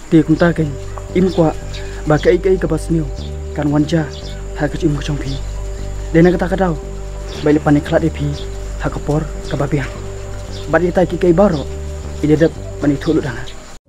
Ti kum ta ken im kwa ba kai kai ka basniu kan wanja ha ka im chong phi dena ka ta ka dau bai le panik klat e phi ha ka por ka ba biang ba ni ta ki kai baro ide dap pani thulu dana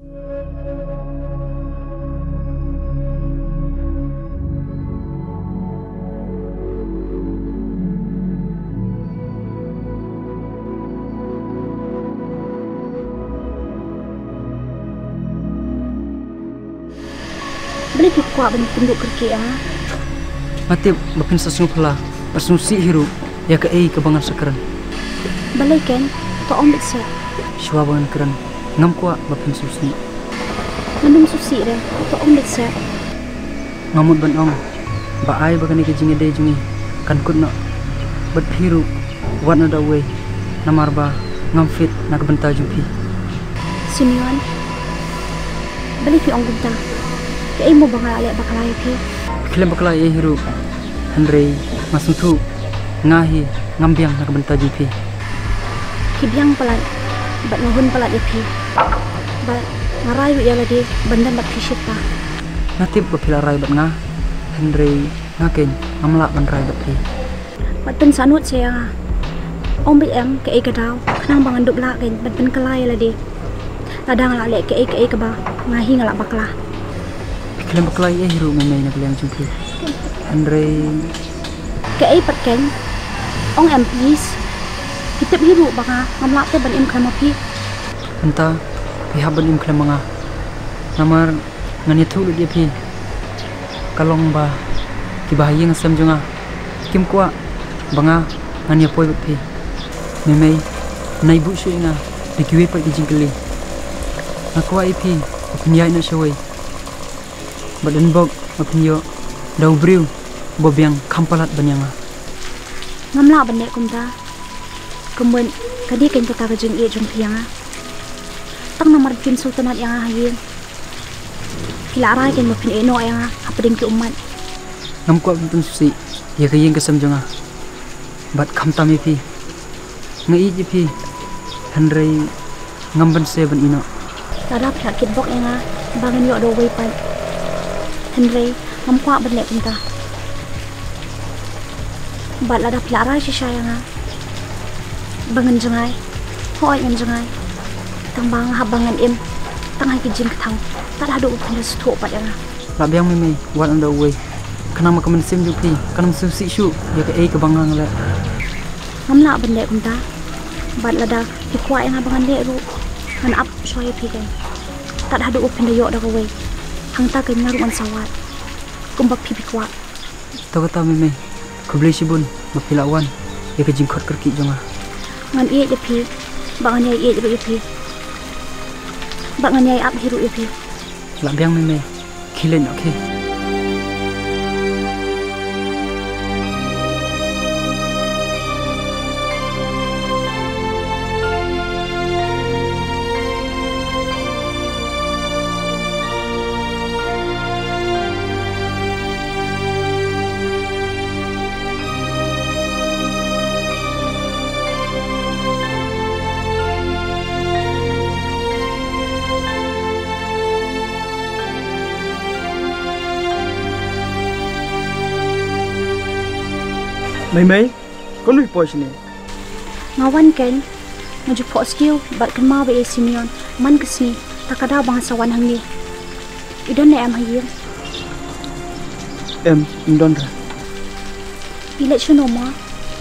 Beli pikwa bani tunduk kerki ya. Mati bapin sasung pula persusi hiru ya ke kebangan sekeran. Balai ken to om bisa. Shwa bangan keran ngam kwa bapin susi. Nandung susi re to om bisa. Ngamut ban om ba ai bagani ke jinge de jungi kan kunna bat hiru wan ada we namar ba ngam fit nak benta jumpi. Sinian. Beli pi ong benta. Kaya mo banga ale bakalay pi. Kilam bakalay hiru Henry masung tu ngahi ngambiang nak benta jumpi. Kibiang pelat bat ngahun pelat pi. Bat ngarai wi lagi bandan bat fisit pa. Natib bapila rai bat nga Henry ngaken ngamla ban rai bat pi. Bat pen sanut saya. Om bi em kaya kadau kenang bangan duk la ken bat pen kalay lagi. Ladang la le kaya ka ba ngahi ngalak bakla. Kilam bakalay hiru memay nak liang jumpi. Henry kaya patken ong em please. Kitip hiru baka ngamla te ban im klama pi. Enta pihak ban im klama nga. Namar ngani thulu dia pi. Kalong ba kibahayi ngasam junga. Kim kwa banga ngani apoi bat pi. Memay naibu shui nga dikiwe pa di jingkeli. Nakwa ipi opinyai na shawai. Badan bog opinyo dau briu bobiang kampalat banyanga. Ngamla bane kumta. Kemudian kadi ken kata kajeng e jong pianga. Tang nomor pin sultanat yang hayin. Kila arai ken mapin eno yang apeding ki umat. Ngam kwa bentun susi ya kayeng kesam jonga. Bat kamtam ipi. Ngai ipi Henry ngamban seven ino. Tada pihak bok yang bangan yo do wepan. Henry mamkwa bane kumta. Bat lada pihak arai si sayanga. Bangan jengai, hoi ngan jengai. Tambang habangan im, tangay kijing ketang. Tak ada upin dah setuk pat yang. Labiang memay, what on the way. Kenang makaman sim jupi, kanang susi shu, ya ke kebangang le. Ngamla bende kumta. Bat lada pikwa yang abangan le ru. Ngan ap soya pikan. Tak ada upin dah yok dah kawai. Hang tak kenyaru ngan sawat. Kumbak pikwa. Tahu kata memay, kubeli sibun, mapilawan, ya ke jingkot kerki jonga. Ngan iya jepi, bangan iya jepi jepi. Bangan iya ap hiru jepi. Labiang memay, kilen oke. Mai kon lui po sini Ngawan ken, ngaju po skill bat kan ma be Simeon man kesni takada bangsa wan hang ni. Idon ne am hayin. Indon ra. Ilet shuno ma.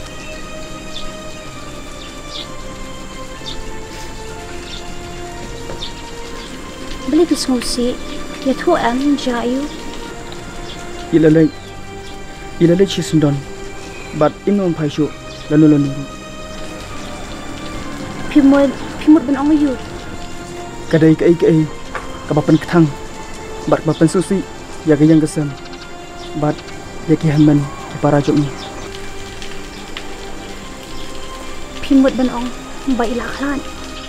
Beli bis ngusi, ya tu am jayu. Ilalai chisundon. But imam paishu lalu. Pimut ben ong yu. Kadai kabapan ketang. Bat bapan susi ya yang kesem. Bat ya kihaman para jomni. Pimut ben ong ba ilaklan.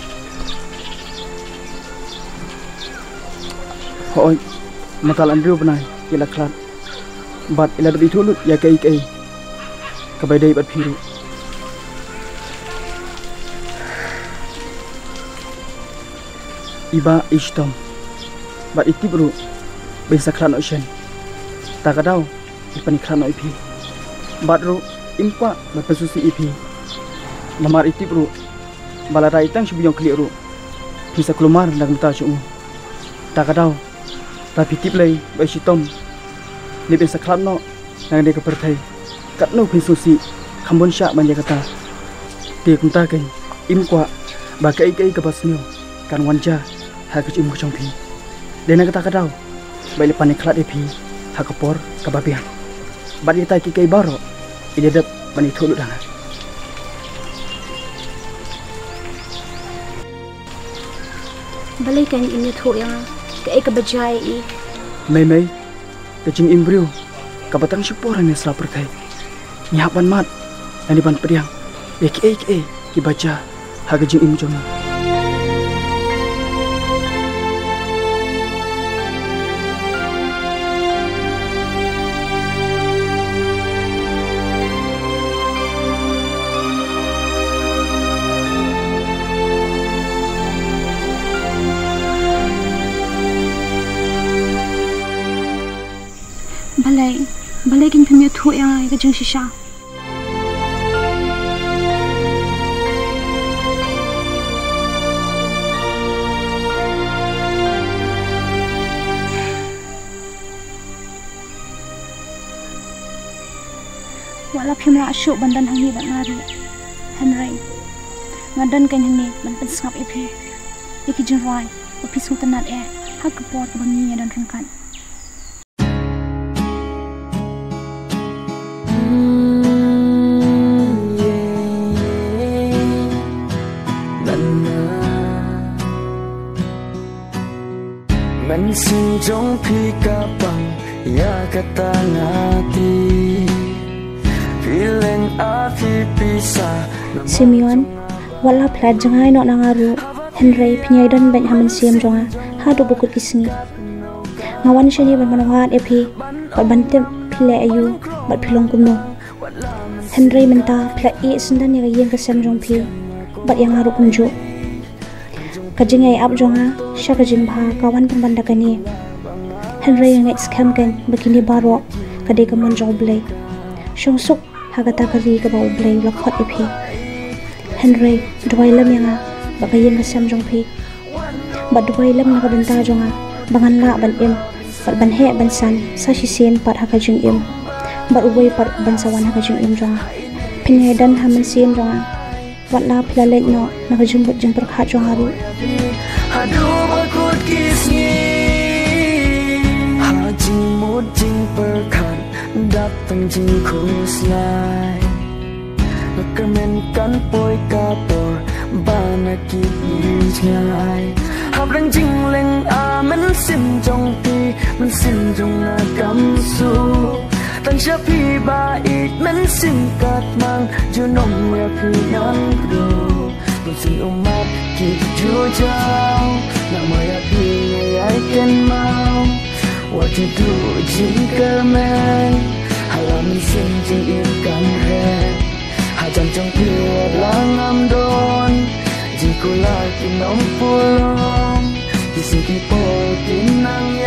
Hoi nakal andrew benai ilaklan. Bat ila di tulut ya Kabay bat piru. Iba ishtom. bat iti bro bisa klan ocean tak kadau ipan klan ipi bat ro impa bat pesusi ipi namar iti bro balada itang subiyong kli ro bisa kelumar nang mata cu tak kadau tapi tip lay bai sitom ni bisa klan no nang de kepertai kat no pesusi kambon sya manja kata ti kunta ken imkwa ba kai kabasnyo kan wanja hakaj imu chongpi dena kata kadau bai lepan klat epi hakapor kababian badi tai ki kai baro idedep mani thulu dang balai kan ini thu yang kai kabajai i mai kecing imbriu kabatang syukuran ni sela perkai nyapan mat dan di ban pediang ki baca hakaj imu chongpi balai kin phimya thu yang ai ka jing shisha wala phimra ashu bandan hangi ban ngari Henry ngadan kan hani ban pensngap epi iki jing roi opi sultanat hak kepor ke bangi dan rengkan Sinjong pikapang ya kata ngati feeling api pisah Simeon wala plat jangai no nangaru Henry pinyai dan banyak hamen siam jonga hadu bukut kisngi ngawan shani ban manangat epi bat bantem pile ayu bat pilong kumno Henry menta plat e sendan ya yang kesam jong pi bat yang haru kumjo kajingai ap jonga sya kajing bha kawan pembandakani Henry yang scam kan begini baro kadai kamon jong blai sungsuk hagata kari ka bau blai lakhot epi Henry dwai lam yang bakayen kesam jong pi bat dwai lam na kabenta jonga bangan la ban em bat ban he ban san sa sisen pat hakajing em bat ubai pat ban sawan hakajing em jonga pinyai dan hamen sien jonga wat la plalet no nakajing but jeng perkhat jong haru hadu bakut kisngi hajing mut jing perkhat datang jing kuslai kemen kan poi kapor bana ki jai hab rang jing leng a men sim jong pi men sim jong na kam su tan sha pi ba it men sim kat mang ju nong ya pi nan do men sim umat ki ju jao na ma ya pi ai ken mau what to do jing kemen halam sim jing in kan re hajan jong pi lang am don jing ku la ki nom pulong ki sim ki po ki nang